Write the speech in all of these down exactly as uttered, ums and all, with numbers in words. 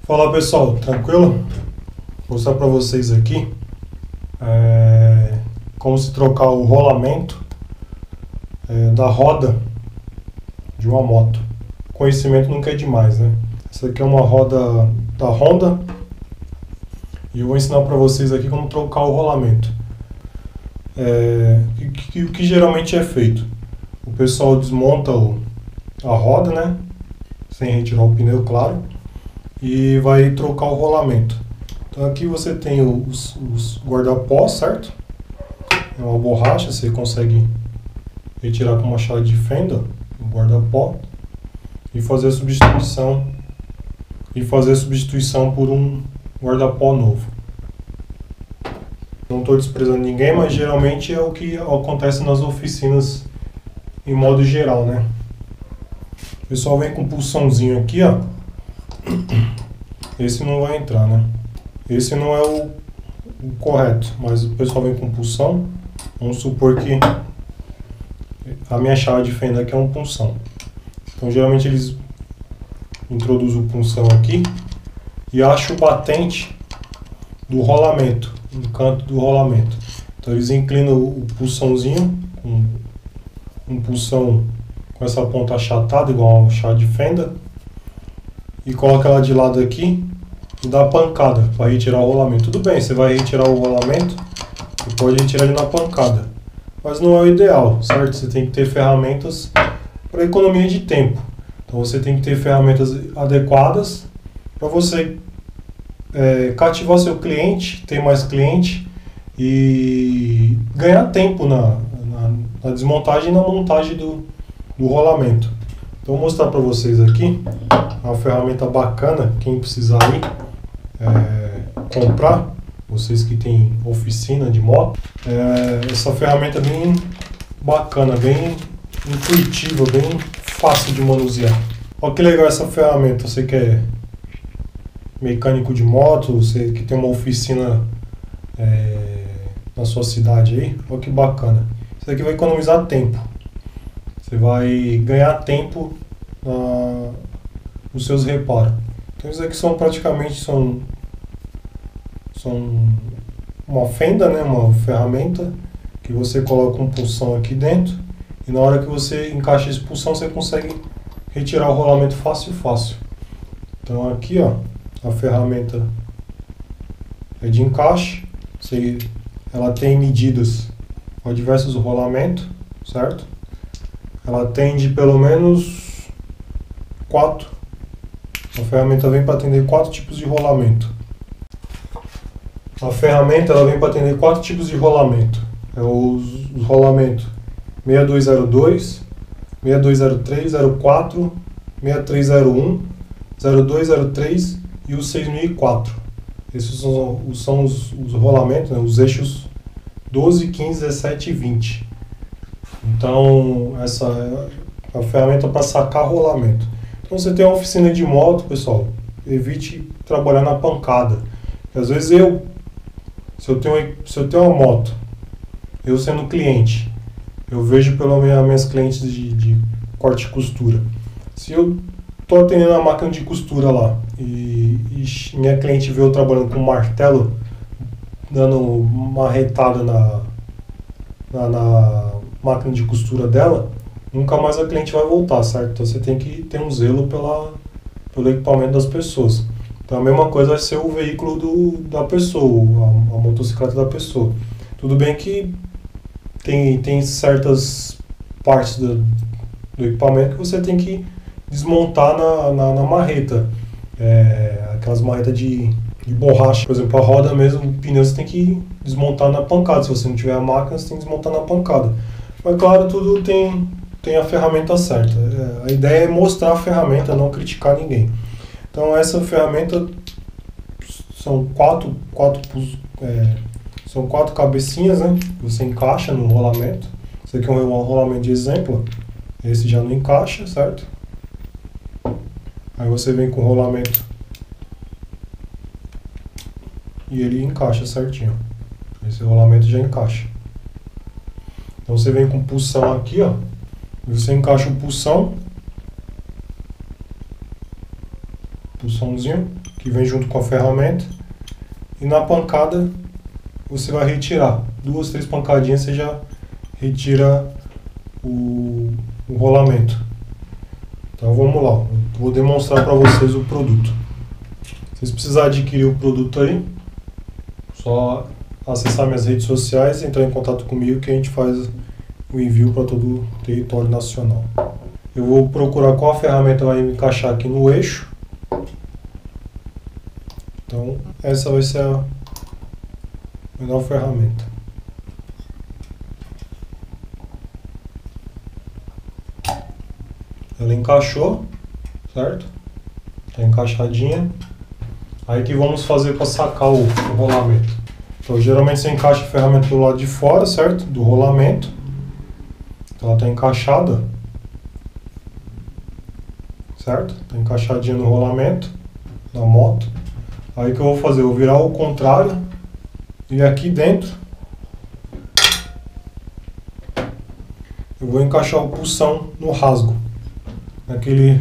Fala pessoal, tranquilo? Vou mostrar para vocês aqui é, como se trocar o rolamento é, da roda de uma moto. Conhecimento nunca é demais, né? Essa aqui é uma roda da Honda e eu vou ensinar para vocês aqui como trocar o rolamento. É, o que, que, que geralmente é feito? O pessoal desmonta o, a roda, né? Sem retirar o pneu, claro. E vai trocar o rolamento. Então aqui você tem os, os guarda-pó, certo? É uma borracha, você consegue retirar com uma chave de fenda o guarda-pó e fazer a substituição e fazer a substituição por um guarda-pó novo. Não estou desprezando ninguém, mas geralmente é o que acontece nas oficinas em modo geral, né? O pessoal vem com um pulsãozinho aqui, ó. Esse não vai entrar, né? Esse não é o, o correto, mas o pessoal vem com pulsão. Vamos supor que a minha chave de fenda aqui é um punção. Então geralmente eles introduzem o punção aqui e acham o batente do rolamento, no canto do rolamento. Então eles inclinam o pulsãozinho, com um pulsão com essa ponta achatada, igual uma chave de fenda, e coloca ela de lado aqui e dá pancada para retirar o rolamento. Tudo bem, você vai retirar o rolamento, você pode retirar ele na pancada, mas não é o ideal, certo? Você tem que ter ferramentas para economia de tempo. Então você tem que ter ferramentas adequadas para você é, cativar seu cliente, ter mais cliente e ganhar tempo na, na, na desmontagem e na montagem do, do rolamento. Então vou mostrar para vocês aqui uma ferramenta bacana, quem precisar aí é, comprar, vocês que têm oficina de moto, é, essa ferramenta é bem bacana, bem intuitiva, bem fácil de manusear. Olha que legal essa ferramenta, você que é mecânico de moto, você que tem uma oficina é, na sua cidade aí, olha que bacana. Isso aqui vai economizar tempo, você vai ganhar tempo na, nos seus reparos. Então isso aqui são praticamente são, são uma fenda, né, uma ferramenta que você coloca um pulsão aqui dentro e na hora que você encaixa esse pulsão você consegue retirar o rolamento fácil fácil. Então aqui, ó, a ferramenta é de encaixe, você, ela tem medidas para diversos rolamentos, certo? Ela atende pelo menos quatro. A ferramenta vem para atender quatro tipos de rolamento. A ferramenta ela vem para atender quatro tipos de rolamento. É os, os rolamentos seis dois zero dois, seis dois zero três, zero quatro, seis três zero um, zero dois zero três e o seis mil e quatro. Esses são, são os, os rolamentos, né, os eixos doze, quinze, dezessete e vinte. Então, essa é a ferramenta para sacar rolamento. Então, você tem uma oficina de moto, pessoal, evite trabalhar na pancada. Porque, às vezes eu, se eu tenho, se eu tenho uma moto, eu sendo cliente, eu vejo pelas minhas, minhas clientes de, de corte e costura. Se eu estou atendendo a máquina de costura lá e, e minha cliente vê eu trabalhando com um martelo, dando uma retada na, na, na máquina de costura dela, nunca mais a cliente vai voltar, certo? Então você tem que ter um zelo pela, pelo equipamento das pessoas. Então a mesma coisa vai ser o veículo do, da pessoa, a, a motocicleta da pessoa. Tudo bem que tem, tem certas partes do, do equipamento que você tem que desmontar na, na, na marreta. É, aquelas marretas de, de borracha, por exemplo, a roda mesmo, o pneu você tem que desmontar na pancada. Se você não tiver a máquina, você tem que desmontar na pancada. Mas claro, tudo tem, tem a ferramenta certa. É, a ideia é mostrar a ferramenta, não criticar ninguém. Então essa ferramenta são quatro, quatro, é, são quatro cabecinhas, né? Você encaixa no rolamento. Esse aqui é um rolamento de exemplo. Esse já não encaixa, certo? Aí você vem com o rolamento e ele encaixa certinho. Esse rolamento já encaixa. Então você vem com pulsão aqui, ó. Você encaixa o pulsão pulsãozinho que vem junto com a ferramenta. E na pancada você vai retirar. Duas, três pancadinhas você já retira o, o rolamento. Então vamos lá, eu vou demonstrar para vocês o produto. Se vocês precisarem adquirir o produto aí, só acessar minhas redes sociais, entrar em contato comigo que a gente faz o envio para todo o território nacional. Eu vou procurar qual a ferramenta vai me encaixar aqui no eixo. Então essa vai ser a melhor ferramenta. Ela encaixou, certo? Está encaixadinha. Aí que vamos fazer para sacar o, o rolamento. Então geralmente você encaixa a ferramenta do lado de fora, certo? Do rolamento. Então ela está encaixada. Certo? Está encaixadinha no rolamento da moto. Aí que eu vou fazer? Eu vou virar ao contrário. E aqui dentro eu vou encaixar o pulsão no rasgo. Naquele...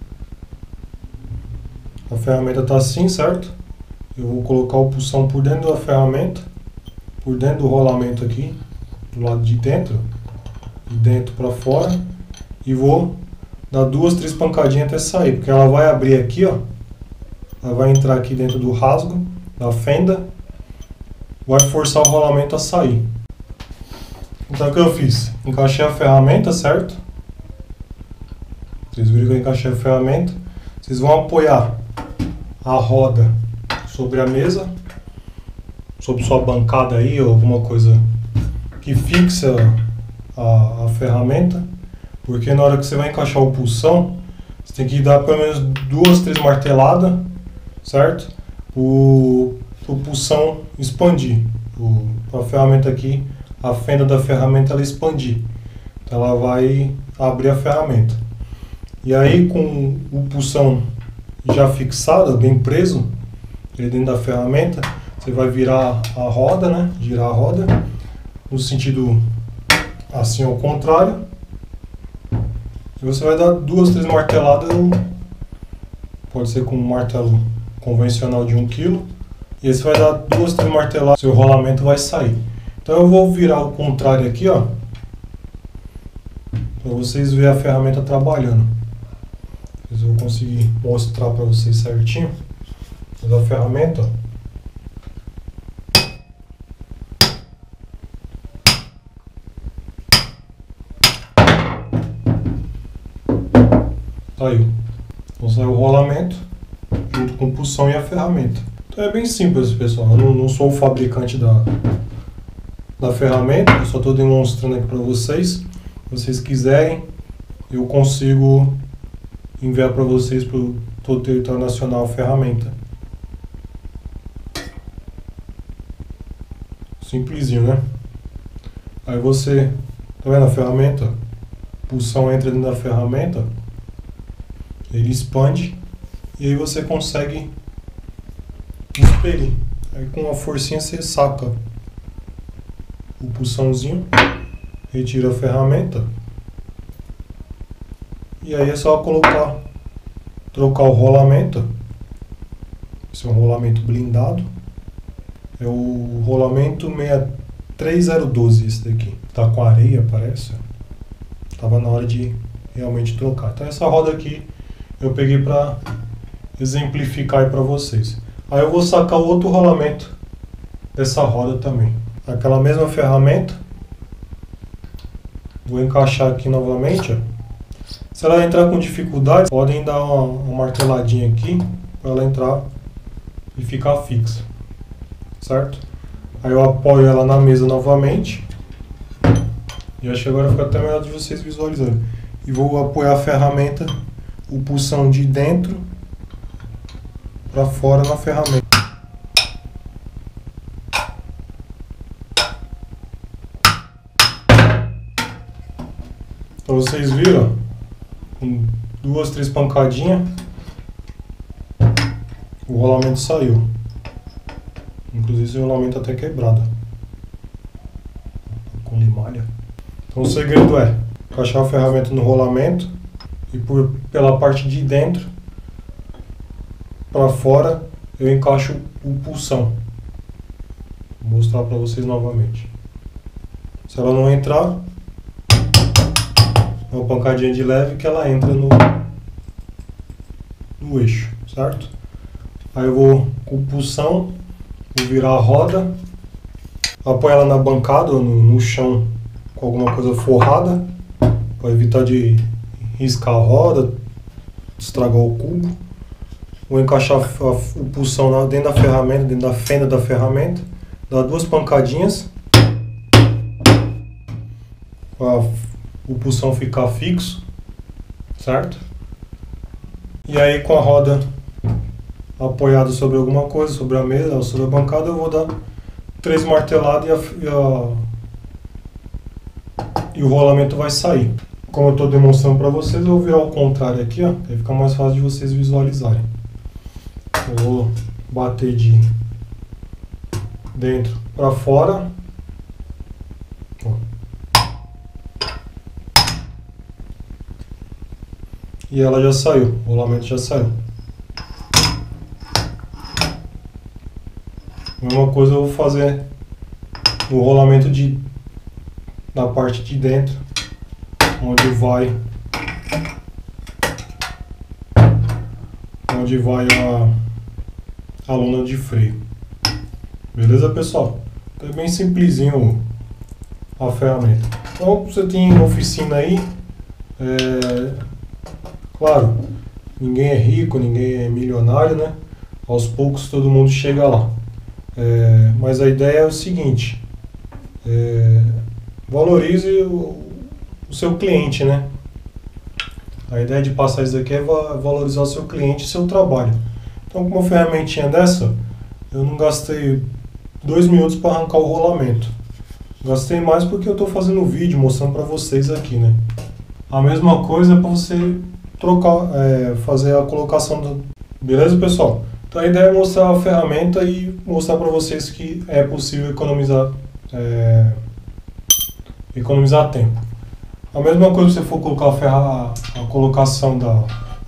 A ferramenta está assim, certo? Eu vou colocar o pulsão por dentro da ferramenta, por dentro do rolamento aqui, do lado de dentro, de dentro para fora, e vou dar duas, três pancadinhas até sair, porque ela vai abrir aqui, ó, ela vai entrar aqui dentro do rasgo, da fenda, vai forçar o rolamento a sair. Então o que eu fiz? Encaixei a ferramenta, certo? Vocês viram que eu encaixei a ferramenta. Vocês vão apoiar a roda sobre a mesa, sobre sua bancada aí, ou alguma coisa que fixa a, a ferramenta, porque na hora que você vai encaixar o pulsão, você tem que dar pelo menos duas, três marteladas, certo? O pulsão expandir, para a ferramenta aqui, a fenda da ferramenta ela expandir, então ela vai abrir a ferramenta. E aí com o pulsão já fixado, bem preso, dentro da ferramenta, você vai virar a roda, né? Girar a roda no sentido assim ao contrário. E você vai dar duas, três marteladas, pode ser com um martelo convencional de um quilo. E aí você vai dar duas, três marteladas, seu rolamento vai sair. Então eu vou virar ao contrário aqui, ó, para vocês verem a ferramenta trabalhando. Eu vou conseguir mostrar para vocês certinho. Mas a ferramenta, ó, saiu. Então saiu o rolamento junto com o pulsão e a ferramenta. Então é bem simples, pessoal. Eu não, não sou o fabricante da, da ferramenta, eu só estou demonstrando aqui para vocês. Se vocês quiserem, eu consigo enviar para vocês para todo o território nacional a ferramenta. Simplesinho, né? Aí você, tá vendo a ferramenta? O pulsão entra dentro da ferramenta, ele expande e aí você consegue expelir. Aí com uma forcinha você saca o pulsãozinho, retira a ferramenta. E aí é só colocar, trocar o rolamento. Esse é um rolamento blindado. É o rolamento seis três zero um dois esse daqui. Tá com areia, parece. Tava na hora de realmente trocar. Então essa roda aqui eu peguei para exemplificar aí para vocês. Aí eu vou sacar o outro rolamento dessa roda também. Aquela mesma ferramenta. Vou encaixar aqui novamente, ó. Se ela entrar com dificuldade, podem dar uma, uma marteladinha aqui para ela entrar e ficar fixa, certo? Aí eu apoio ela na mesa novamente. E acho que agora fica até melhor de vocês visualizarem. E vou apoiar a ferramenta, o pulsão de dentro para fora na ferramenta. Então vocês viram? Com duas, três pancadinhas, o rolamento saiu. Inclusive o rolamento até quebrado. Com limalha. Então o segredo é encaixar a ferramenta no rolamento e por, pela parte de dentro para fora eu encaixo o pulsão. Vou mostrar para vocês novamente. Se ela não entrar, uma pancadinha de leve que ela entra no, no eixo, certo? Aí eu vou com o pulsão, vou virar a roda, apoio ela na bancada ou no, no chão com alguma coisa forrada, para evitar de riscar a roda, estragar o cubo. Vou encaixar a, o pulsão na, dentro da ferramenta, dentro da fenda da ferramenta, dar duas pancadinhas, para o pulsão ficar fixo, certo? E aí com a roda apoiada sobre alguma coisa, sobre a mesa ou sobre a bancada, eu vou dar três marteladas e, a, e, a, e o rolamento vai sair. Como eu estou demonstrando para vocês, eu vou virar ao contrário aqui, ó, aí fica mais fácil de vocês visualizarem. Eu vou bater de dentro para fora. Ó. E ela já saiu, o rolamento já saiu. Mesma coisa eu vou fazer o rolamento de, na parte de dentro, onde vai onde vai a, a lona de freio. Beleza, pessoal? Então é bem simplesinho a ferramenta. Então você tem oficina aí, é, claro, ninguém é rico, ninguém é milionário, né? Aos poucos todo mundo chega lá. É, mas a ideia é o seguinte, é, valorize o, o seu cliente, né? A ideia de passar isso aqui é valorizar o seu cliente e seu trabalho. Então, com uma ferramentinha dessa, eu não gastei dois minutos para arrancar o rolamento. Gastei mais porque eu estou fazendo um vídeo mostrando para vocês aqui, né? A mesma coisa é para você trocar, é, fazer a colocação do... Beleza, pessoal? Então a ideia é mostrar a ferramenta e mostrar para vocês que é possível economizar, é, economizar tempo. A mesma coisa se você for colocar a, ferra, a colocação da,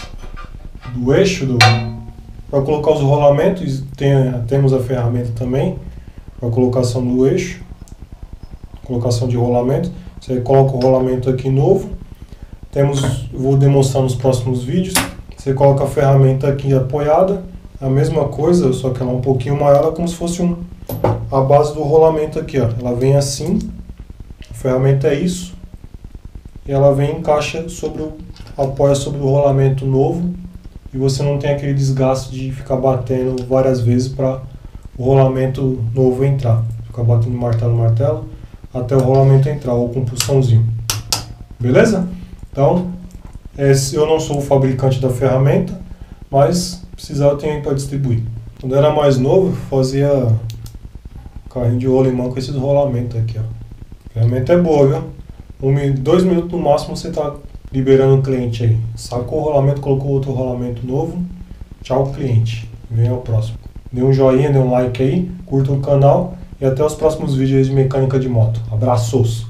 do eixo, do, para colocar os rolamentos, tem, temos a ferramenta também para colocação do eixo, colocação de rolamento. Você coloca o rolamento aqui novo, temos, vou demonstrar nos próximos vídeos. Você coloca a ferramenta aqui apoiada, a mesma coisa, só que ela é um pouquinho maior, ela é como se fosse um, a base do rolamento aqui, ó. Ela vem assim, a ferramenta é isso, e ela vem e encaixa sobre o, apoia sobre o rolamento novo, e você não tem aquele desgaste de ficar batendo várias vezes para o rolamento novo entrar. Ficar batendo martelo, martelo, até o rolamento entrar, ou com pulsãozinho. Beleza? Então, esse, eu não sou o fabricante da ferramenta, mas precisar eu tenho aí para distribuir. Quando eu era mais novo, fazia carrinho de rolimão com esses rolamentos aqui, ó. A ferramenta é boa, viu? Um, dois minutos no máximo você está liberando o cliente aí. Sacou o rolamento, colocou outro rolamento novo. Tchau, cliente. Vem ao próximo. Dê um joinha, dê um like aí, curta o canal e até os próximos vídeos de mecânica de moto. Abraços!